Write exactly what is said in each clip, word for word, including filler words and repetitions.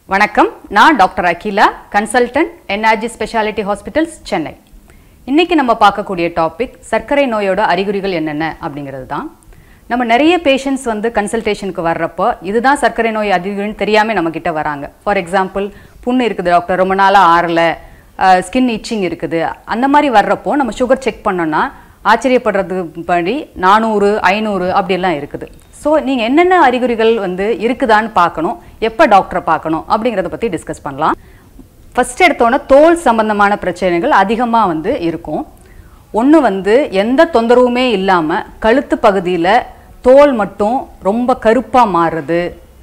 வணக்கம், நான் doctor Akila, consultant NRG speciality hospitals, Chennai. இன்னைக்கு நம்ம பார்க்கக்கூடிய டாபிக் சர்க்கரை நோயோட அறிகுறிகள் என்னென்ன அப்படிங்கிறது தான். நம்ம நிறைய பேஷண்ட்ஸ் வந்து கன்சல்டேஷனுக்கு வர்றப்போ இதுதான் சர்க்கரை நோய் அறிகுறின்னு தெரியாமல் நம்மக்கிட்ட வராங்க. ஃபார் எக்ஸாம்பிள், புண்ணு இருக்குது டாக்டர், ரொம்ப நாளாக ஆறலை, ஸ்கின் இச்சிங் இருக்குது, அந்த மாதிரி வர்றப்போ நம்ம சுகர் செக் பண்ணோன்னா ஆச்சரியப்படுறது படி நானூறு ஐநூறு அப்படிலாம் இருக்குது. ஸோ நீங்கள் என்னென்ன அறிகுறிகள் வந்து இருக்குதான்னு பார்க்கணும், எப்போ டாக்டரை பார்க்கணும் அப்படிங்கிறத பற்றி டிஸ்கஸ் பண்ணலாம். ஃபஸ்ட் எடுத்தோன்னே தோல் சம்பந்தமான பிரச்சனைகள் அதிகமாக வந்து இருக்கும். ஒன்று வந்து எந்த தொந்தரவுமே இல்லாமல் கழுத்து பகுதியில் தோல் மட்டும் ரொம்ப கருப்பாக மாறுறது,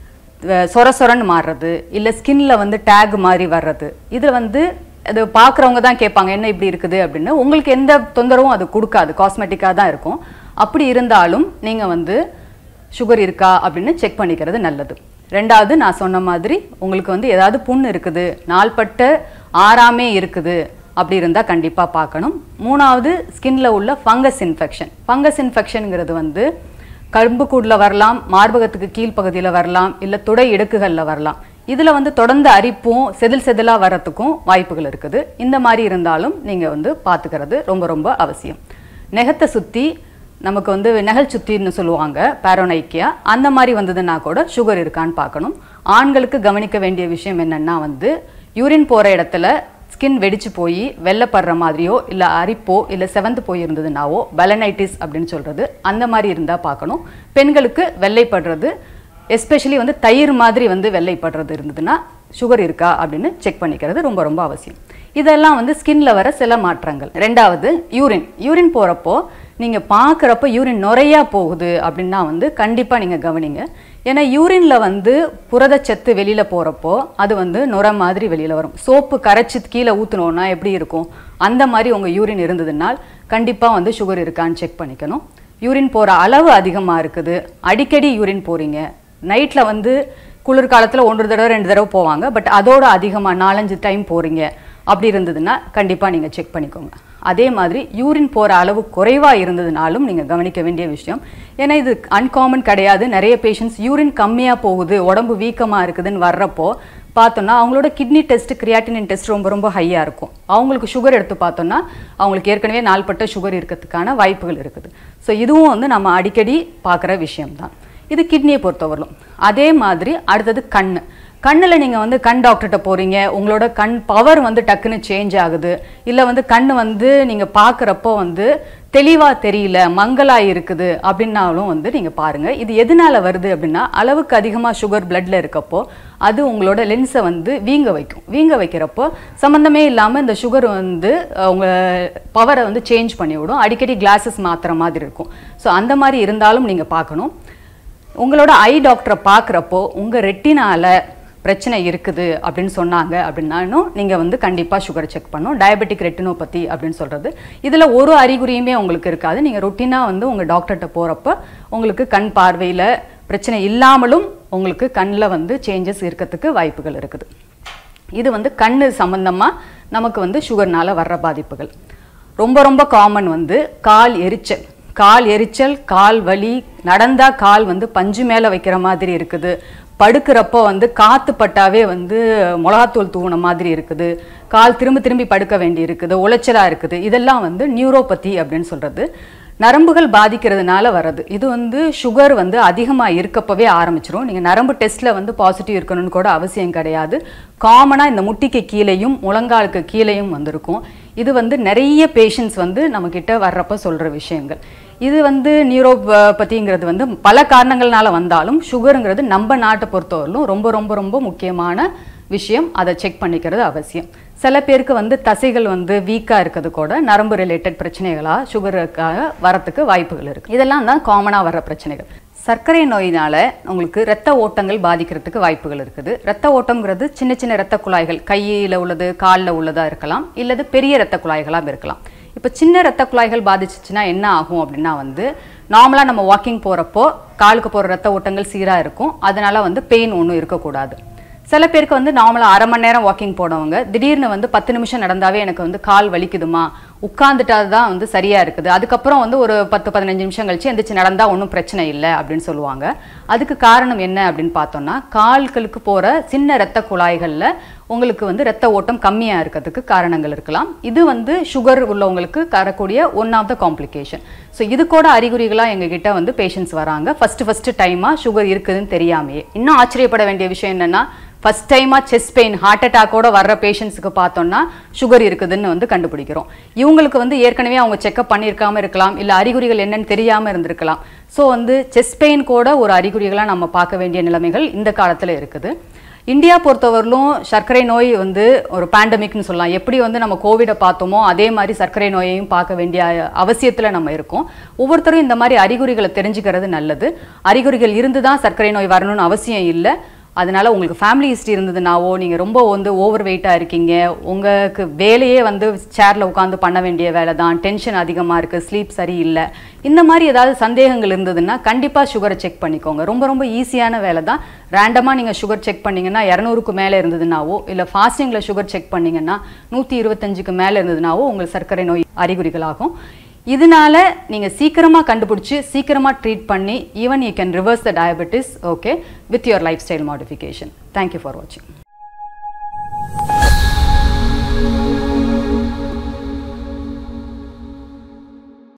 சொர சொரன்னு மாறுறது, இல்லை ஸ்கின்ல வந்து டேக் மாதிரி வர்றது. இதில் வந்து அது பார்க்குறவங்க தான் கேட்பாங்க என்ன இப்படி இருக்குது அப்படின்னு. உங்களுக்கு எந்த தொந்தரவும் அது கொடுக்காது, காஸ்மெட்டிக்காக தான் இருக்கும். அப்படி இருந்தாலும் நீங்கள் வந்து சுகர் இருக்கா அப்படின்னு செக் பண்ணிக்கிறது நல்லது. ரெண்டாவது, நான் சொன்ன மாதிரி உங்களுக்கு வந்து ஏதாவது புண் இருக்குது, நாள்பட்ட ஆறாமே இருக்குது, அப்படி இருந்தால் கண்டிப்பாக பார்க்கணும். மூணாவது, ஸ்கின்ல உள்ள ஃபங்கஸ் இன்ஃபெக்ஷன். ஃபங்கஸ் இன்ஃபெக்ஷனுங்கிறது வந்து கரும்புக்கூடில் வரலாம், மார்பகத்துக்கு கீழ்ப்பகுதியில் வரலாம், இல்லை துடை இடுக்குகளில் வரலாம். இதில் வந்து தொடர்ந்து அரிப்பும் செதில் செதிலாக வரத்துக்கும் வாய்ப்புகள் இருக்குது. இந்த மாதிரி இருந்தாலும் நீங்கள் வந்து பார்த்துக்கிறது ரொம்ப ரொம்ப அவசியம். நெகத்தை சுற்றி நமக்கு வந்து நெகல் சுத்தின்னு சொல்லுவாங்க, பேரோனைக்கியா, அந்த மாதிரி வந்ததுன்னா கூட சுகர் இருக்கான்னு பார்க்கணும். ஆண்களுக்கு கவனிக்க வேண்டிய விஷயம் என்னென்னா வந்து யூரின் போகிற இடத்துல ஸ்கின் வெடிச்சு போய் வெள்ளைப்படுற மாதிரியோ இல்லை அரிப்போ இல்லை செவந்து போய் இருந்ததுனாவோ பெலனைட்டிஸ் அப்படின்னு சொல்கிறது, அந்த மாதிரி இருந்தால் பார்க்கணும். பெண்களுக்கு வெள்ளைப்படுறது, எஸ்பெஷலி வந்து தயிர் மாதிரி வந்து வெள்ளைப்படுறது இருந்ததுன்னா சுகர் இருக்கா அப்படின்னு செக் பண்ணிக்கிறது ரொம்ப ரொம்ப அவசியம். இதெல்லாம் வந்து ஸ்கின்ல வர சில மாற்றங்கள். ரெண்டாவது, யூரின் யூரின் போகிறப்போ நீங்கள் பார்க்குறப்ப யூரின் நுறையா போகுது அப்படின்னா வந்து கண்டிப்பாக நீங்கள் கவனிங்க. ஏன்னா யூரினில் வந்து புரதச்சத்து வெளியில் போகிறப்போ அது வந்து நுரை மாதிரி வெளியில் வரும். சோப்பு கரைச்சி கீழே ஊற்றுனோன்னா எப்படி இருக்கும், அந்த மாதிரி உங்கள் யூரின் இருந்ததுனால் கண்டிப்பாக வந்து சுகர் இருக்கான்னு செக் பண்ணிக்கணும். யூரின் போகிற அளவு அதிகமாக இருக்குது, அடிக்கடி யூரின் போகிறீங்க, நைட்டில் வந்து குளிர்காலத்தில் ஒன்று தடவை ரெண்டு தடவை போவாங்க, பட் அதோட அதிகமாக நாலஞ்சு டைம் போகிறீங்க, அப்படி இருந்ததுன்னா கண்டிப்பாக நீங்கள் செக் பண்ணிக்கோங்க. அதே மாதிரி யூரின் போகிற அளவு குறைவாக இருந்ததுனாலும் நீங்கள் கவனிக்க வேண்டிய விஷயம். ஏன்னா இது அன்காமன் கிடையாது. நிறைய பேஷண்ட்ஸ் யூரின் கம்மியாக போகுது, உடம்பு வீக்கமாக இருக்குதுன்னு வர்றப்போ பார்த்தோன்னா அவங்களோட கிட்னி டெஸ்ட், கிரியாட்டினின் டெஸ்ட் ரொம்ப ரொம்ப ஹையாக இருக்கும். அவங்களுக்கு சுகர் எடுத்து பார்த்தோன்னா அவங்களுக்கு ஏற்கனவே நாள்பட்ட சுகர் இருக்கிறதுக்கான வாய்ப்புகள் இருக்குது. ஸோ இதுவும் வந்து நம்ம அடிக்கடி பார்க்குற விஷயம்தான். இது கிட்னியை பொறுத்தவரையிலும். அதே மாதிரி அடுத்தது கண். கண்ணில் நீங்கள் வந்து கண் டாக்டர்கிட்ட போகிறீங்க, உங்களோட கண் பவர் வந்து டக்குன்னு சேஞ்ச் ஆகுது, இல்லை வந்து கண் வந்து நீங்கள் பார்க்குறப்போ வந்து தெளிவாக தெரியல, மங்கலாக இருக்குது அப்படின்னாலும் வந்து நீங்கள் பாருங்கள். இது எதனால் வருது அப்படின்னா அளவுக்கு அதிகமாக சுகர் பிளட்டில் இருக்கப்போ அது உங்களோட லென்ஸை வந்து வீங்க வைக்கும். வீங்க வைக்கிறப்போ சம்மந்தமே இல்லாமல் இந்த சுகர் வந்து உங்கள் பவரை வந்து சேஞ்ச் பண்ணிவிடும். அடிக்கடி கிளாஸஸ் மாற்றுற மாதிரி இருக்கும். ஸோ அந்த மாதிரி இருந்தாலும் நீங்கள் பார்க்கணும். உங்களோட ஐ டாக்டரை பார்க்குறப்போ உங்கள் ரெட்டினால பிரச்சனை இருக்குது அப்படின்னு சொன்னாங்க அப்படின்னாலும் நீங்கள் வந்து கண்டிப்பாக சுகர் செக் பண்ணணும். டயபெட்டிக் ரெட்டினோபதி அப்படின்னு சொல்கிறது. இதில் ஒரு அறிகுறியுமே உங்களுக்கு இருக்காது. நீங்கள் ரொட்டீனாக வந்து உங்கள் டாக்டர்கிட்ட போகிறப்ப உங்களுக்கு கண் பார்வையில் பிரச்சனை இல்லாமலும் உங்களுக்கு கண்ணில் வந்து சேஞ்சஸ் இருக்கிறதுக்கு வாய்ப்புகள் இருக்குது. இது வந்து கண் சம்பந்தமாக நமக்கு வந்து சுகர்னால் வர்ற பாதிப்புகள். ரொம்ப ரொம்ப காமன் வந்து கால் எரிச்சல். கால் எரிச்சல், கால் வலி, நடந்தால் கால் வந்து பஞ்சு மேலே வைக்கிற மாதிரி இருக்குது, படுக்கிறப்போ வந்து காற்று பட்டாவே வந்து மிளகாத்தூள் தூவுன மாதிரி இருக்குது, கால் திரும்ப திரும்பி படுக்க வேண்டி இருக்குது, உளைச்சலாக இருக்குது. இதெல்லாம் வந்து நியூரோபதி அப்படின்னு சொல்கிறது. நரம்புகள் பாதிக்கிறதுனால வர்றது. இது வந்து சுகர் வந்து அதிகமாக இருக்கப்பவே ஆரம்பிச்சிடும். நீங்கள் நரம்பு டெஸ்ட்டில் வந்து பாசிட்டிவ் இருக்கணும்னு கூட அவசியம் கிடையாது. காமனாக இந்த முட்டிக்கு கீழேயும் முழங்காலுக்கு கீழேயும் வந்திருக்கும். இது வந்து நிறைய பேஷண்ட்ஸ் வந்து நம்மக்கிட்ட வர்றப்போ சொல்கிற விஷயங்கள். இது வந்து நியூரோபதிங்கிறது வந்து பல காரணங்கள்னால வந்தாலும் சுகருங்கிறது நம்ம நாட்டை பொறுத்தவரையிலும் ரொம்ப ரொம்ப ரொம்ப முக்கியமான விஷயம். அதை செக் பண்ணிக்கிறது அவசியம். சில பேருக்கு வந்து தசைகள் வந்து வீக்காக இருக்கிறது கூட நரம்பு ரிலேட்டட் பிரச்சனைகளாக சுகருக்காக வரத்துக்கு வாய்ப்புகள் இருக்குது. இதெல்லாம் தான் காமனாக வர்ற பிரச்சனைகள். சர்க்கரை நோயினால் உங்களுக்கு இரத்த ஓட்டங்கள் பாதிக்கிறதுக்கு வாய்ப்புகள் இருக்குது. இரத்த ஓட்டம்ங்கிறது சின்ன சின்ன இரத்த குழாய்கள், கையில் உள்ளது, காலில் உள்ளதாக இருக்கலாம், இல்லது பெரிய இரத்த குழாய்களாக இருக்கலாம். இப்போ சின்ன இரத்த குழாய்கள் பாதிச்சிச்சுன்னா என்ன ஆகும் அப்படின்னா வந்து நார்மலாக நம்ம வாக்கிங் போகிறப்போ காலுக்கு போகிற இரத்த ஓட்டங்கள் சீராக இருக்கும், அதனால் வந்து பெயின் ஒன்றும் இருக்கக்கூடாது. சில பேருக்கு வந்து நார்மலாக அரை மணி நேரம் வாக்கிங் போனவங்க திடீர்னு வந்து பத்து நிமிஷம் நடந்தாவே எனக்கு வந்து கால் வலிக்குதுமா, உட்காந்துட்டா தான் வந்து சரியாக இருக்குது, அதுக்கப்புறம் வந்து ஒரு பத்து பதினஞ்சு நிமிஷம் கழிச்சு எந்திரிச்சு நடந்தால் ஒன்றும் பிரச்சனை இல்லை அப்படின்னு சொல்லுவாங்க. அதுக்கு காரணம் என்ன அப்படின்னு பார்த்தோம்னா, கால்களுக்கு போகிற சின்ன இரத்த குழாய்களில் உங்களுக்கு வந்து இரத்த ஓட்டம் கம்மியாக இருக்கிறதுக்கு காரணங்கள் இருக்கலாம். இது வந்து சுகர் உள்ளவங்களுக்கு வரக்கூடிய one of the complication. So இது கூட அறிகுறிகளாக எங்ககிட்ட வந்து பேஷண்ட்ஸ் வராங்க ஃபஸ்ட்டு ஃபஸ்ட்டு டைமாக சுகர் இருக்குதுன்னு தெரியாமையே. இன்னும் ஆச்சரியப்பட வேண்டிய விஷயம் என்னென்னா, ஃபஸ்ட் டைமாக செஸ்ட் பெயின் ஹார்ட் அட்டாக்கோட வர்ற பேஷண்ட்ஸுக்கு பார்த்தோம்னா சுகர் இருக்குதுன்னு வந்து கண்டுபிடிக்கிறோம். இவங்களுக்கு வந்து ஏற்கனவே அவங்க செக்அப் பண்ணியிருக்காமல் இருக்கலாம், இல்லை அறிகுறிகள் என்னன்னு தெரியாமல் இருந்திருக்கலாம். ஸோ வந்து செஸ்ட் பெயின் கூட ஒரு அறிகுறிகளாக நம்ம பார்க்க வேண்டிய நிலைமைகள் இந்த காலத்தில் இருக்குது. இந்தியா பொறுத்தவரையிலும் சர்க்கரை நோய் வந்து ஒரு பேண்டமிக்னு சொல்லலாம். எப்படி வந்து நம்ம கோவிடை பார்த்தோமோ அதே மாதிரி சர்க்கரை நோயையும் பார்க்க வேண்டிய அவசியத்தில் நம்ம இருக்கோம். ஒவ்வொருத்தரும் இந்த மாதிரி அறிகுறிகளை தெரிஞ்சுக்கிறது நல்லது. அறிகுறிகள் இருந்து தான் சர்க்கரை நோய் வரணும்னு அவசியம் இல்லை. அதனால உங்களுக்கு ஃபேமிலி ஹிஸ்ட்ரி இருந்ததுனாவோ, நீங்கள் ரொம்ப வந்து ஓவர் வெயிட்டாக இருக்கீங்க, உங்களுக்கு வேலையே வந்து சேரில் உட்காந்து பண்ண வேண்டிய வேலை தான், டென்ஷன் அதிகமாக இருக்குது, ஸ்லீப் சரியில்லை, இந்த மாதிரி ஏதாவது சந்தேகங்கள் இருந்ததுன்னா கண்டிப்பாக சுகரை செக் பண்ணிக்கோங்க. ரொம்ப ரொம்ப ஈஸியான வேலை தான். ரேண்டமாக நீங்கள் சுகர் செக் பண்ணிங்கன்னா இரநூறுக்கு மேலே இருந்ததுனாவோ, இல்லை ஃபாஸ்டிங்கில் சுகர் செக் பண்ணிங்கன்னா நூற்றி இருபத்தஞ்சுக்கு மேலே இருந்ததுனாவோ உங்களுக்கு சர்க்கரை நோய் அறிகுறிகளாகும். இதனால நீங்கள் சீக்கிரமாக கண்டுபிடிச்சி சீக்கிரமாக ட்ரீட் பண்ணி even you can reverse the diabetes okay with your lifestyle modification. Thank you for வாட்சிங்.